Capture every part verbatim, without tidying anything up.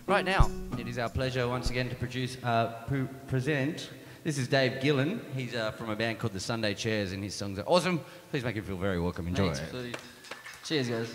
Right now, it is our pleasure once again to produce, uh, pre present. This is Dave Gillen. He's uh, from a band called the Sunday Chairs, and his songs are awesome. Please make him feel very welcome. Enjoy. Thanks, buddy. Cheers, guys.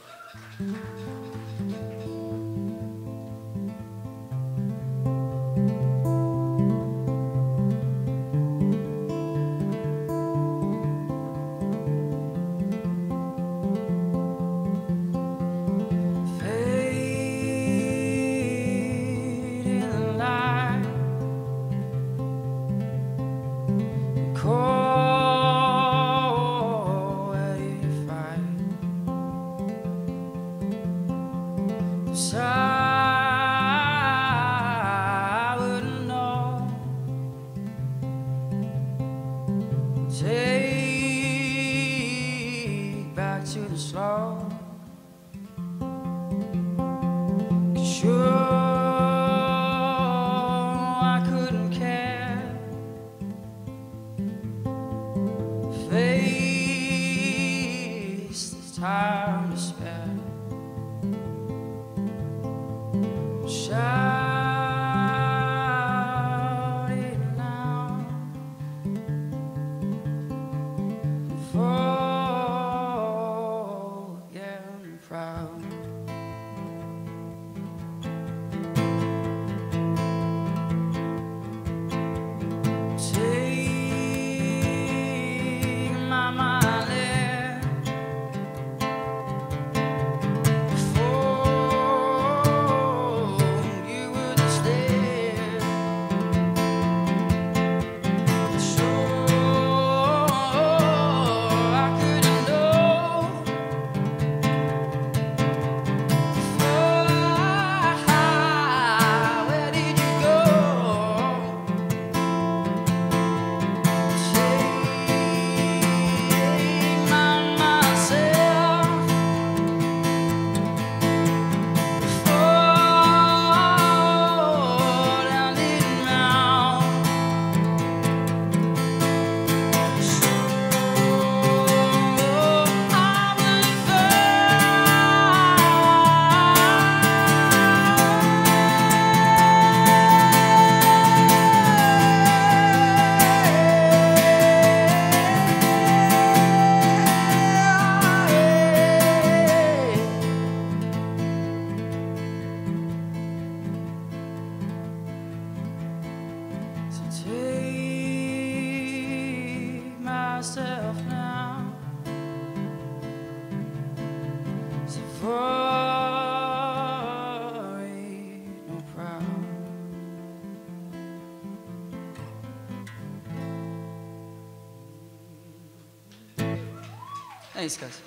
Thanks, guys.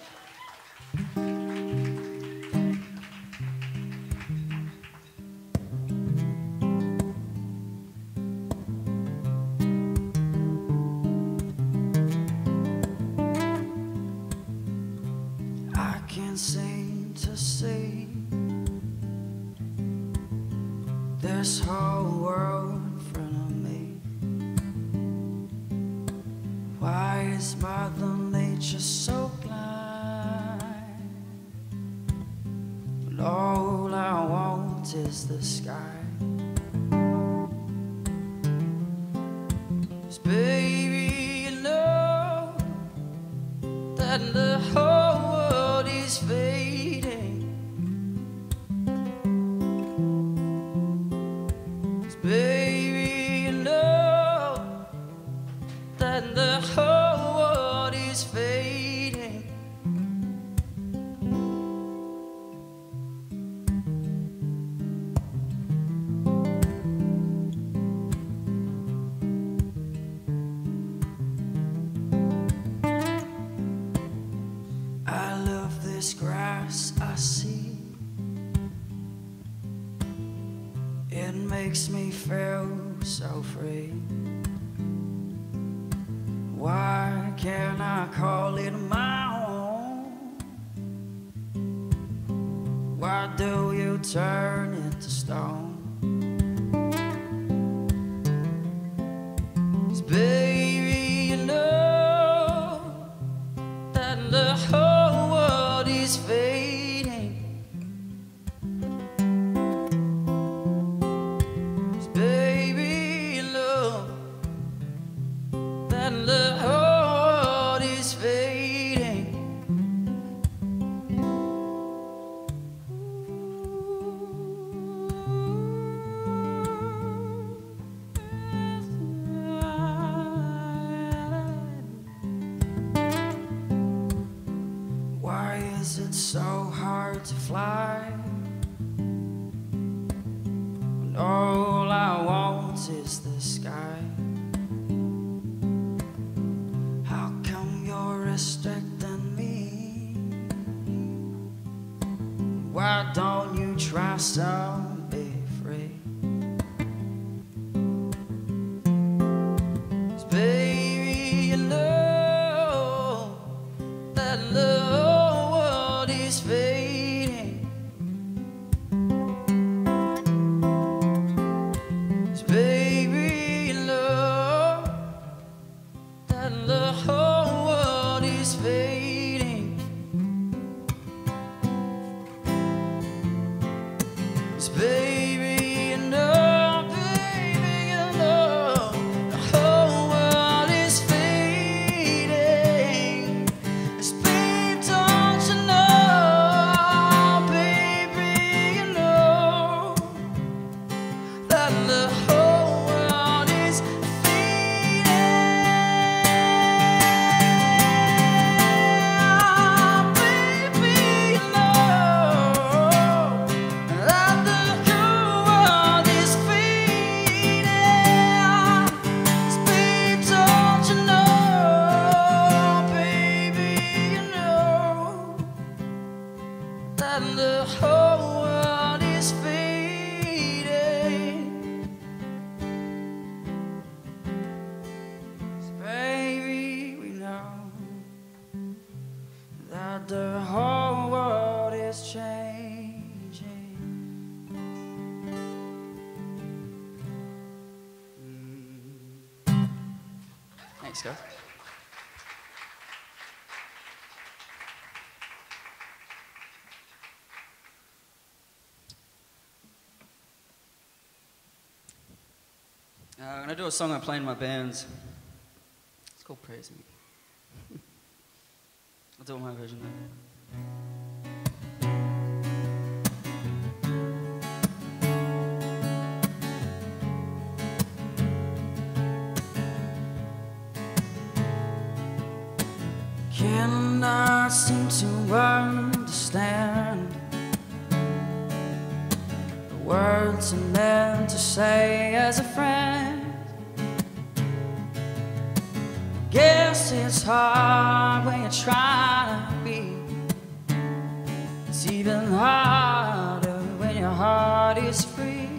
I can't seem to see this whole world in front of me. Why is Mother Nature so blind? But all I want is the sky. 'Cause baby, you know that the whole world is fading. 'Cause baby, you know that the whole world is fading. I love this grass I see. It makes me feel so free. Why can't I call it my own? Why do you turn it to stone? 'Cause baby, you know that the whole world is fading. that love is fading. Why is it so hard to fly when all I want is the sky? How come you're restricting me? Why don't you try some be free? 'Cause baby, you know that love is fading. 'Cause baby, you know that love is fading. 'Cause baby, you know, baby, you know the whole world is fading. 'Cause babe, don't you know, baby, you know that the whole world is fading. Baby, you know that the whole world is fading. 'Cause babe, don't you know, baby, you know that the whole world is fading. 'Cause baby, we know that the whole world is changing. Thanks, guys. Uh, I'm gonna do a song I play in my bands. It's called Praise Me. I'll do my version though. Cannot seem to understand the words I'm meant to say as a friend. Guess it's hard when you're trying to be. It's even harder when your heart is free.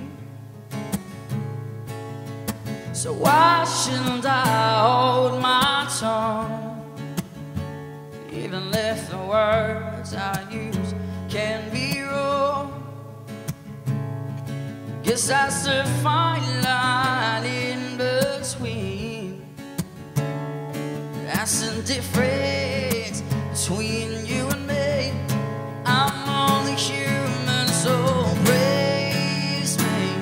So why shouldn't I hold my tongue? Even if the words I use can be wrong. Guess that's the fine line in between. That's the difference between you and me. I'm only human, so praise me.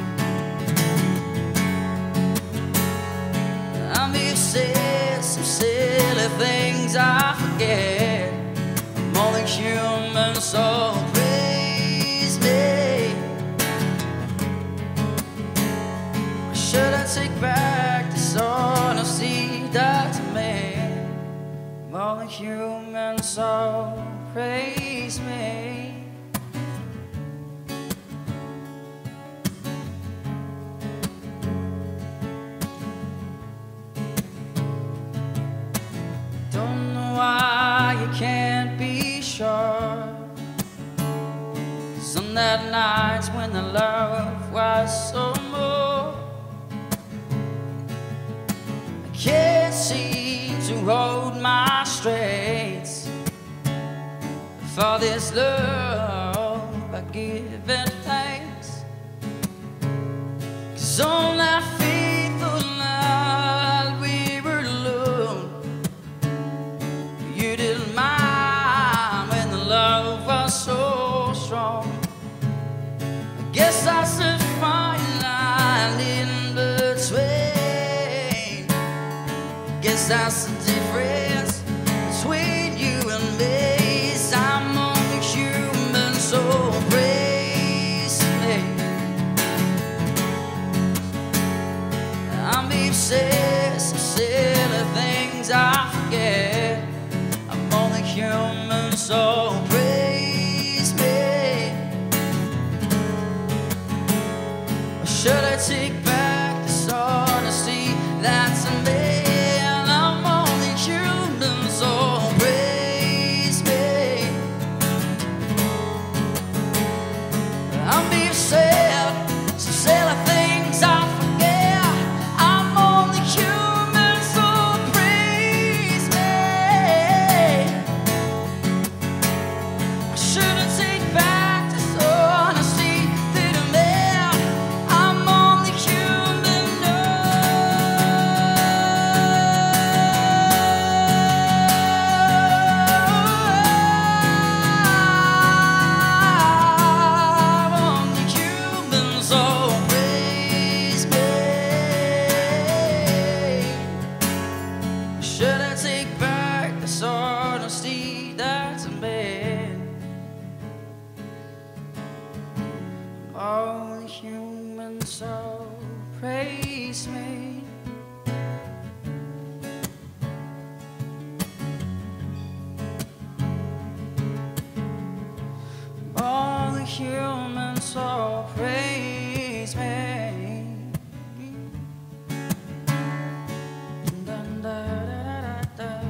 I may have said some silly things I forget. I'm only human, so praise me. Or should I take back this honesty that's me? I'm only human, so praise me. Don't know why you can't be sure. 'Cause on that night when the love was so more, I can't seem to hold my straights. For this love I give it thanks. 'Cause on that faithful night we were alone, you didn't mind when the love was so strong. I guess that's the fine line in between. Guess guess that's the difference between you and me. I'm only human, so praise me. I'm obsessed with silly things I forget. I'm only human, so praise me. Or should I take back this honesty that's in me? I'm only human, so praise me. I'm being sad, some silly things I forget. I'm only human, so praise me. I shouldn't take back this honesty that I made. I'm only human, no. I'm only human, so praise me. Should I take back this honesty that's in me? I'm only human, so praise me. Only human, so praise me. Dun, da, da, da, da.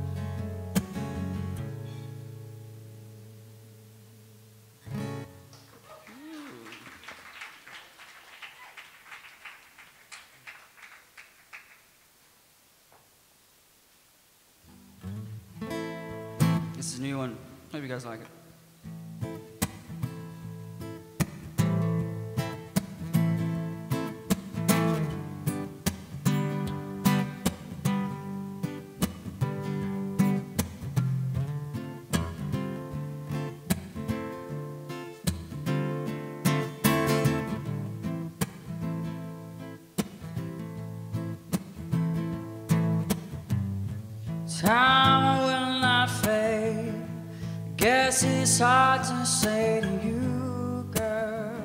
This is a new one. Hope you guys like it. Time will not fade. Guess it's hard to say to you, girl.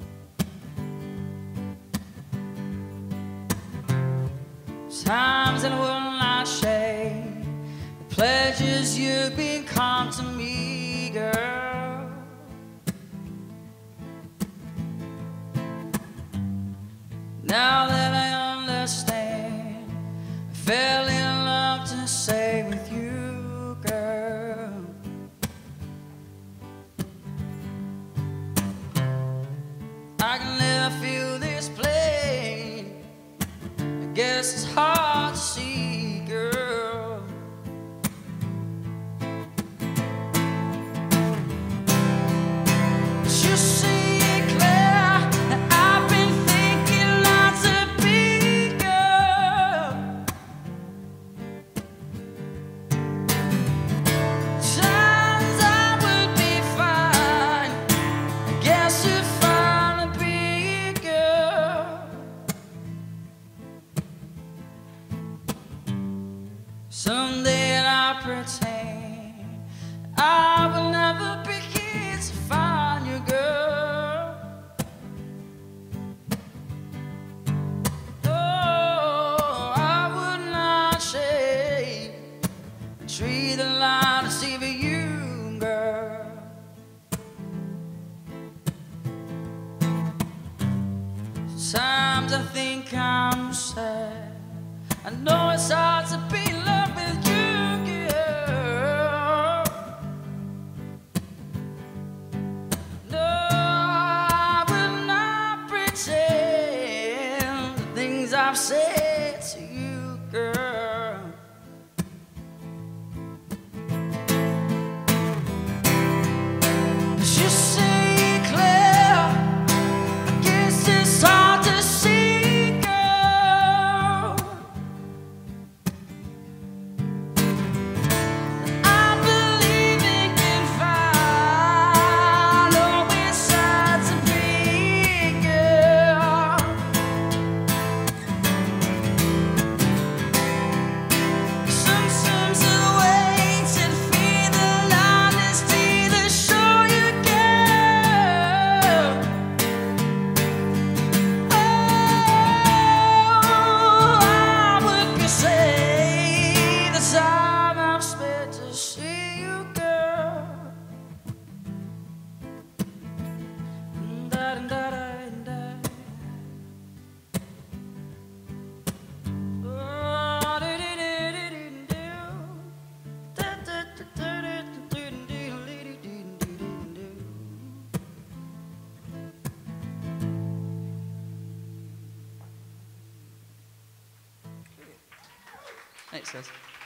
Times that will not shade the pleasures you've become to me, girl. Now that I understand, I fell in love to say with you, girl. I can never feel this plain. I guess it's hard to see, girl. But you see it clear that I've been thinking lots of big, girl. Times I would be fine. I guess if I'm a big girl. Someday I pretend I will never begin to find you, girl. Oh, I would not shade a tree the light to see for you, girl. Sometimes I think I'm sad. I know it's hard to be in love with you, girl. No, I will not pretend the things I've said to you, girl. But you see clear, I guess it's hard to see, girl. Thanks, guys.